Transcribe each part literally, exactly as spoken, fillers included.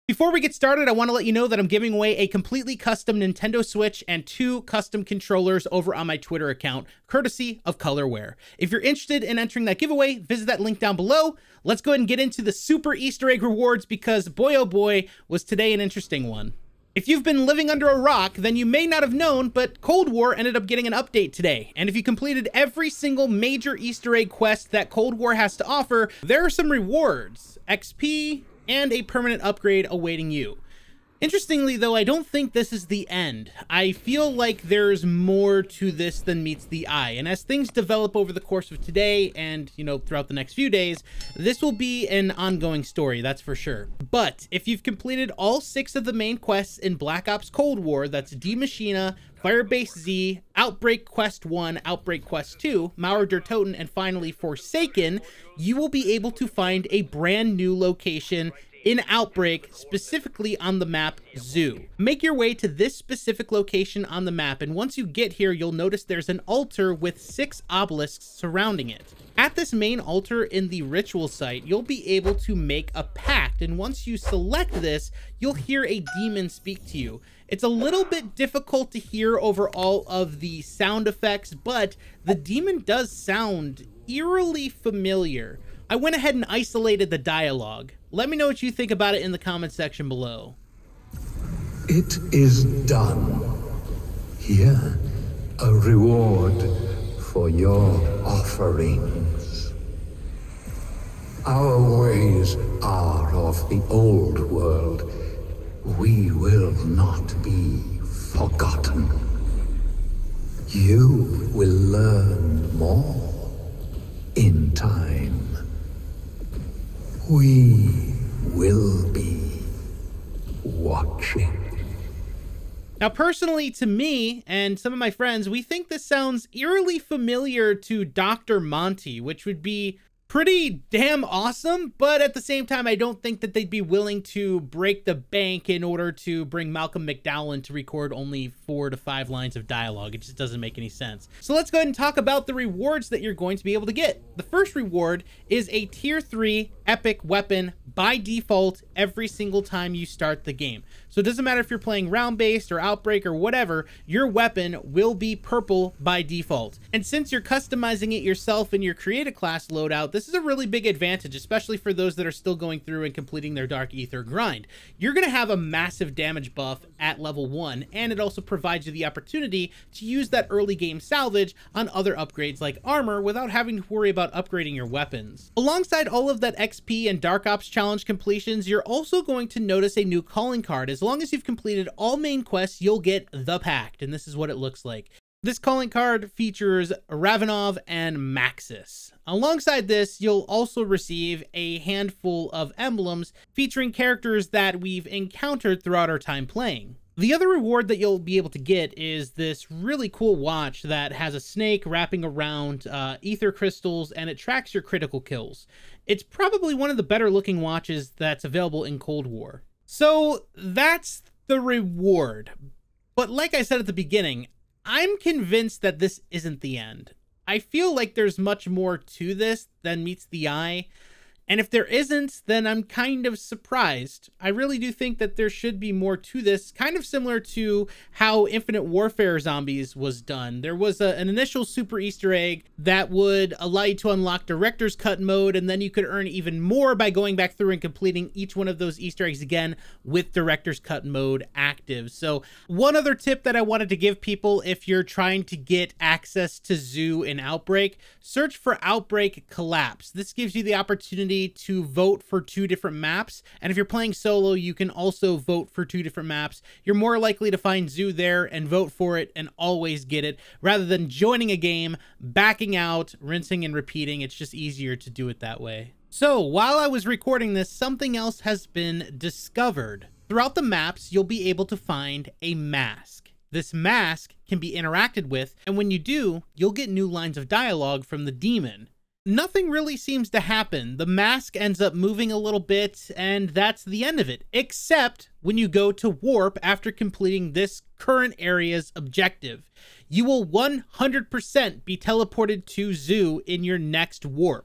Before we get started, I want to let you know that I'm giving away a completely custom Nintendo Switch and two custom controllers over on my Twitter account, courtesy of Colorware. If you're interested in entering that giveaway, visit that link down below. Let's go ahead and get into the super Easter egg rewards because boy oh boy, was today an interesting one. If you've been living under a rock, then you may not have known, but Cold War ended up getting an update today. And if you completed every single major Easter egg quest that Cold War has to offer, there are some rewards, X P, and a permanent upgrade awaiting you. Interestingly though, I don't think this is the end. I feel like there's more to this than meets the eye, and as things develop over the course of today and, you know, throughout the next few days, this will be an ongoing story, that's for sure. But if you've completed all six of the main quests in Black Ops Cold War, that's Die Maschine, Firebase Z, Outbreak Quest one, Outbreak Quest two, Mauer der Toten, and finally Forsaken, you will be able to find a brand new location in Outbreak, specifically on the map Zoo. Make your way to this specific location on the map, and once you get here, you'll notice there's an altar with six obelisks surrounding it. At this main altar in the ritual site, you'll be able to make a pact, and once you select this, you'll hear a demon speak to you. It's a little bit difficult to hear over all of the sound effects, but the demon does sound eerily familiar. I went ahead and isolated the dialogue. Let me know what you think about it in the comment section below. It is done. Here, a reward for your offerings. Our ways are of the old world. We will not be forgotten. You will learn more in time. We will be watching. Now, personally, to me and some of my friends, we think this sounds eerily familiar to Doctor Monty, which would be pretty damn awesome, but at the same time, I don't think that they'd be willing to break the bank in order to bring Malcolm McDowell in to record only four to five lines of dialogue. It just doesn't make any sense. So let's go ahead and talk about the rewards that you're going to be able to get. The first reward is a tier three epic weapon by default every single time you start the game. So it doesn't matter if you're playing round-based or Outbreak or whatever, your weapon will be purple by default. And since you're customizing it yourself in your creative class loadout, this is a really big advantage, especially for those that are still going through and completing their Dark Ether grind. You're going to have a massive damage buff at level one, and it also provides you the opportunity to use that early game salvage on other upgrades like armor without having to worry about upgrading your weapons. Alongside all of that X P and Dark Ops challenge completions, you're also going to notice a new calling card. As long as you've completed all main quests, you'll get the Pact, and this is what it looks like. This calling card features Ravenov and Maxis. Alongside this, you'll also receive a handful of emblems featuring characters that we've encountered throughout our time playing. The other reward that you'll be able to get is this really cool watch that has a snake wrapping around uh, ether crystals, and it tracks your critical kills. It's probably one of the better looking watches that's available in Cold War. So that's the reward. But like I said at the beginning, I'm convinced that this isn't the end. I feel like there's much more to this than meets the eye. And if there isn't, then I'm kind of surprised. I really do think that there should be more to this, kind of similar to how Infinite Warfare Zombies was done. There was a, an initial super Easter egg that would allow you to unlock Director's Cut mode, and then you could earn even more by going back through and completing each one of those Easter eggs again with Director's Cut mode active. So one other tip that I wanted to give people if you're trying to get access to Zoo in Outbreak, search for Outbreak Collapse. This gives you the opportunity to vote for two different maps, and if you're playing solo, you can also vote for two different maps. You're more likely to find Zoo there and vote for it and always get it, rather than joining a game, backing out, rinsing and repeating. It's just easier to do it that way. So while I was recording this, something else has been discovered. Throughout the maps, you'll be able to find a mask. This mask can be interacted with, and when you do, you'll get new lines of dialogue from the demon. Nothing really seems to happen. The mask ends up moving a little bit, and that's the end of it, except when you go to warp after completing this current area's objective. You will one hundred percent be teleported to Zoo in your next warp.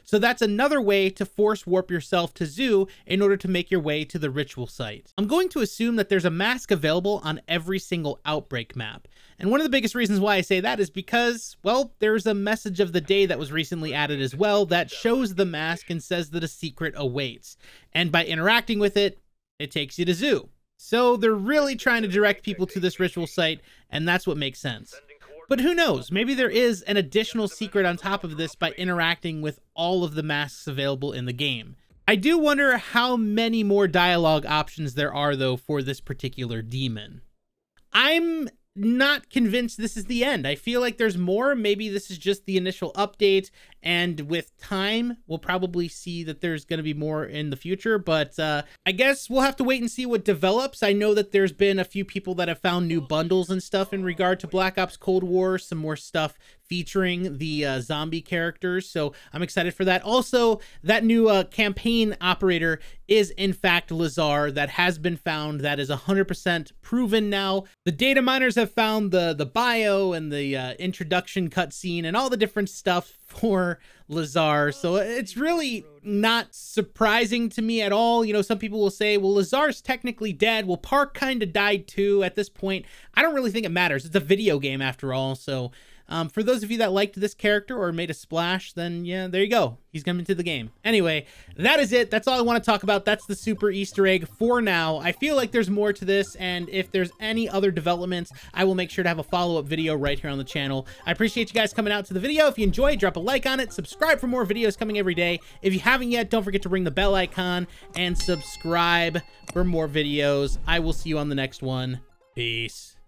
So that's another way to force warp yourself to Zoo in order to make your way to the ritual site. I'm going to assume that there's a mask available on every single Outbreak map. And one of the biggest reasons why I say that is because, well, there's a message of the day that was recently added as well that shows the mask and says that a secret awaits. And by interacting with it, it takes you to Zoo. So they're really trying to direct people to this ritual site, and that's what makes sense. But who knows, maybe there is an additional secret on top of this by interacting with all of the masks available in the game. I do wonder how many more dialogue options there are, though, for this particular demon. I'm not convinced this is the end. I feel like there's more. Maybe this is just the initial update, and with time, we'll probably see that there's going to be more in the future, but uh, I guess we'll have to wait and see what develops. I know that there's been a few people that have found new bundles and stuff in regard to Black Ops Cold War, some more stuff featuring the uh, zombie characters, so I'm excited for that. Also, that new uh, campaign operator is in fact Lazar. That has been found. That is one hundred percent proven now. The data miners have found the, the bio and the uh, introduction cutscene and all the different stuff for Lazar, so it's really not surprising to me at all. You know, some people will say, well, Lazar's technically dead. Well, Park kind of died too at this point. I don't really think it matters. It's a video game after all, so Um, for those of you that liked this character or made a splash, then yeah, there you go. He's coming to the game. Anyway, that is it. That's all I want to talk about. That's the super Easter egg for now. I feel like there's more to this, and if there's any other developments, I will make sure to have a follow-up video right here on the channel. I appreciate you guys coming out to the video. If you enjoyed, drop a like on it. Subscribe for more videos coming every day. If you haven't yet, don't forget to ring the bell icon and subscribe for more videos. I will see you on the next one. Peace.